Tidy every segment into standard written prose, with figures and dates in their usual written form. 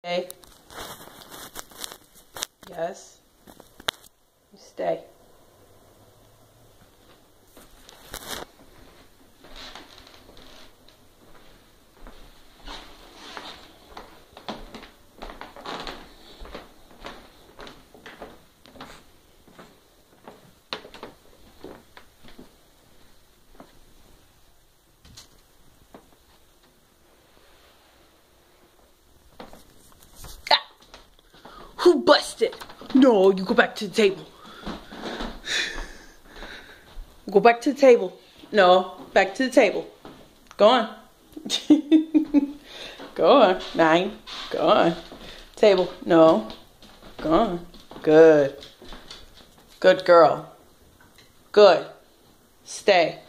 Stay. Yes. Stay. Who busted? No, you go back to the table. Go back to the table. No, back to the table. Go on. Go on. 9. Go on. Table. No. Go on. Good. Good girl. Good. Stay.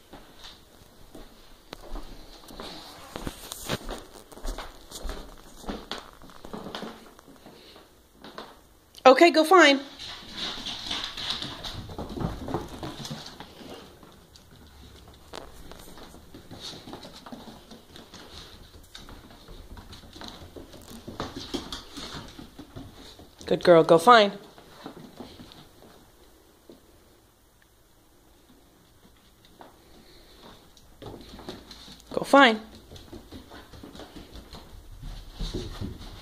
Okay, go fine. Good girl, go fine. Go fine.